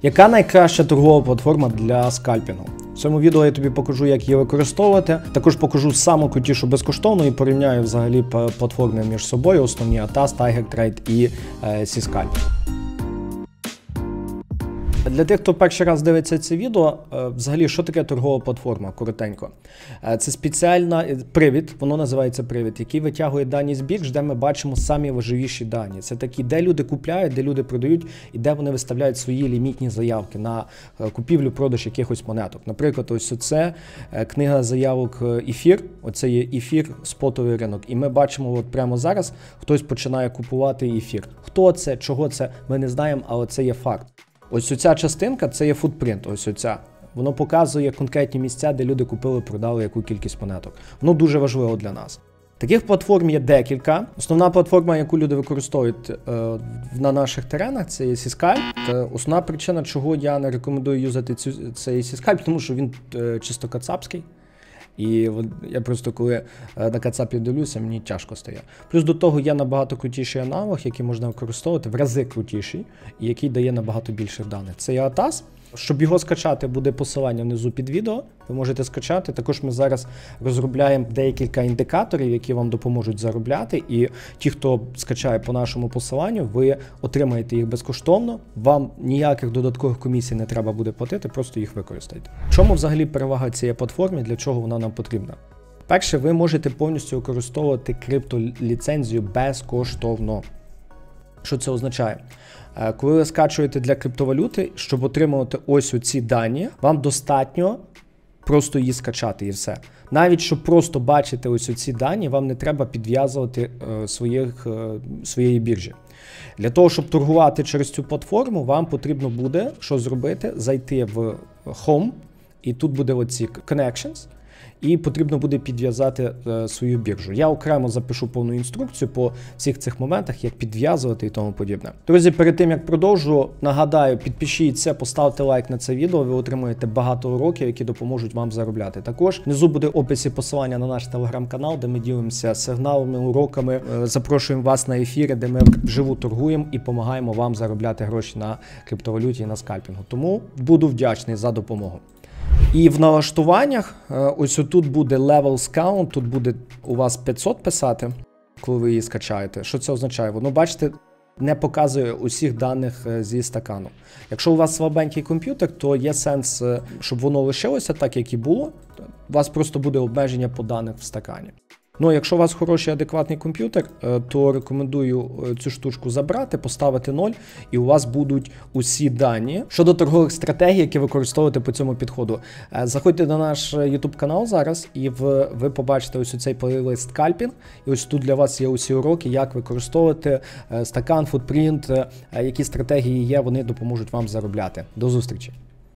Яка найкраща торгова платформа для скальпінгу? В цьому відео я тобі покажу, як її використовувати. Також покажу саму крутішу безкоштовну і порівняю взагалі платформи між собою, основні ATAS, TigerTrade і Seascalp. Для тих, хто перший раз дивиться це відео, взагалі, що таке торгова платформа, коротенько. Це спеціальний привід, воно називається привід, який витягує дані з бірж, де ми бачимо самі важливіші дані. Це такі, де люди купляють, де люди продають і де вони виставляють свої лімітні заявки на купівлю-продаж якихось монеток. Наприклад, ось це книга заявок ефір, оце є ефір, спотовий ринок. І ми бачимо от прямо зараз, хтось починає купувати ефір. Хто це, чого це, ми не знаємо, але це є факт. Ось оця частинка, це є футпринт, ось оця. Воно показує конкретні місця, де люди купили, продали яку кількість монеток. Воно дуже важливо для нас. Таких платформ є декілька. Основна платформа, яку люди використовують на наших теренах, це є Seascalp. Основна причина, чого я не рекомендую юзати цей Seascalp, тому що він чисто кацапський. І я просто коли на кацапі дивлюся, мені тяжко стає. Плюс до того є набагато крутіший аналог, який можна використовувати, в рази крутіший, і який дає набагато більше даних. Це є ATAS. Щоб його скачати, буде посилання внизу під відео, ви можете скачати. Також ми зараз розробляємо декілька індикаторів, які вам допоможуть заробляти. І ті, хто скачає по нашому посиланню, ви отримаєте їх безкоштовно. Вам ніяких додаткових комісій не треба буде платити, просто їх використайте. В чому взагалі перевага цієї платформи, для чого вона нам потрібна? Перше, ви можете повністю використовувати криптоліцензію безкоштовно. Що це означає? Коли ви скачуєте для криптовалюти, щоб отримувати ось оці дані, вам достатньо просто її скачати і все. Навіть щоб просто бачити ось оці дані, вам не треба підв'язувати своєї біржі. Для того, щоб торгувати через цю платформу, вам потрібно буде, що зробити, зайти в Home, і тут буде оці Connections, і потрібно буде підв'язати свою біржу. Я окремо запишу повну інструкцію по всіх цих моментах, як підв'язувати і тому подібне. Друзі, перед тим, як продовжу, нагадаю, підпишіться, поставте лайк на це відео, ви отримуєте багато уроків, які допоможуть вам заробляти. Також внизу буде в описі посилання на наш телеграм-канал, де ми ділимося сигналами, уроками, запрошуємо вас на ефіри, де ми вживу торгуємо і допомагаємо вам заробляти гроші на криптовалюті і на скальпінгу. Тому буду вдячний за допомогу. І в налаштуваннях, ось тут буде Levels Count, тут буде у вас 500 писати, коли ви її скачаєте. Що це означає? Воно, бачите, не показує усіх даних зі стакану. Якщо у вас слабенький комп'ютер, то є сенс, щоб воно лишилося так, як і було. У вас просто буде обмеження по даних в стакані. Ну, якщо у вас хороший, адекватний комп'ютер, то рекомендую цю штучку забрати, поставити 0, і у вас будуть усі дані щодо торгових стратегій, які використовувати по цьому підходу. Заходьте на наш YouTube канал зараз, і ви побачите ось цей плейлист скальпінг, і ось тут для вас є усі уроки, як використовувати стакан, футпринт, які стратегії є, вони допоможуть вам заробляти. До зустрічі!